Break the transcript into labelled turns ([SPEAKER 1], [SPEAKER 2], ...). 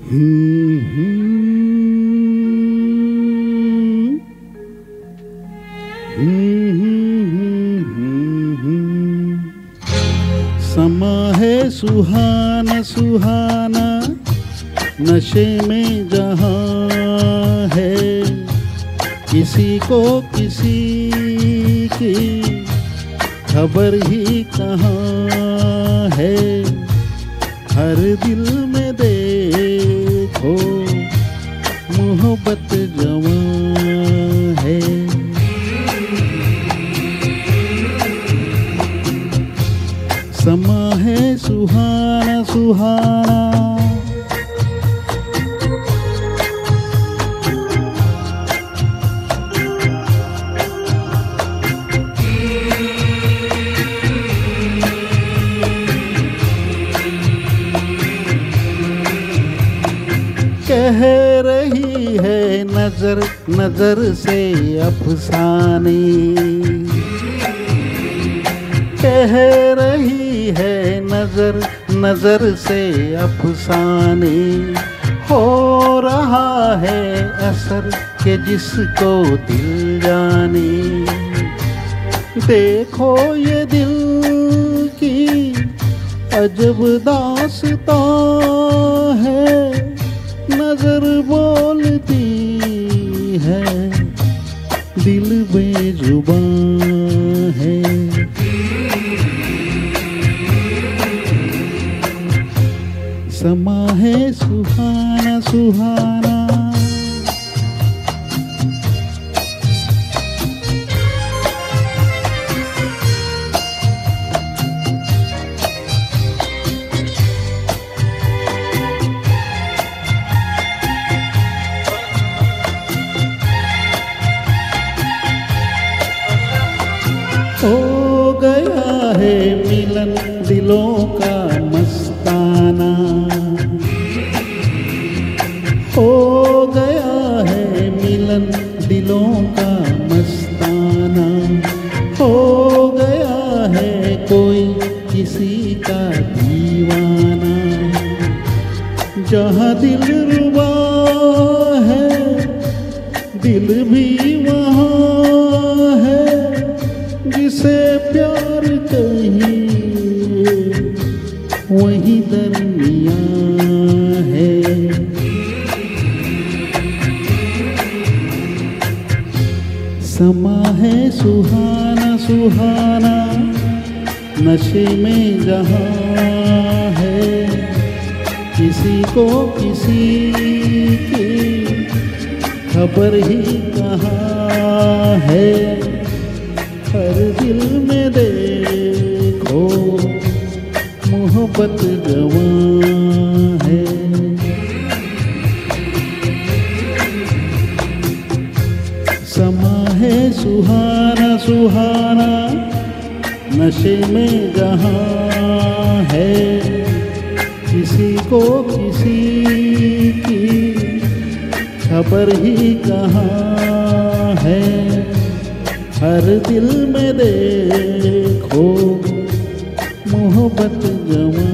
[SPEAKER 1] समा है सुहाना सुहाना, नशे में जहाँ है, किसी को किसी की खबर ही कहाँ है। हर दिल में देखो मोहब्बत जवां है। समा है सुहाना सुहाना, कह रही है नजर नजर से अफसाने, कह रही है नजर नजर से अफसाने। हो रहा है असर के जिसको दिल जाने। देखो ये दिल की अजब दास्तां है, नजर बोलती है दिल बेजुबां है। समा है सुहाना सुहाना, हो गया है मिलन दिलों का मस्ताना। हो गया है मिलन दिलों का मस्ताना। हो गया है कोई किसी का दीवाना। जहाँ दिल रुबा है दिल भी वहाँ है, जिसे प्यार कहिए वही दरमियाँ है। समा है सुहाना सुहाना, नशे में जहाँ है, किसी को किसी की खबर ही कहाँ है। हर दिल में देखो मोहब्बत जवां है। समा है सुहाना सुहाना, नशे में जहाँ है, किसी को किसी की खबर ही कहाँ है। हर दिल में देखो मोहब्बत जवां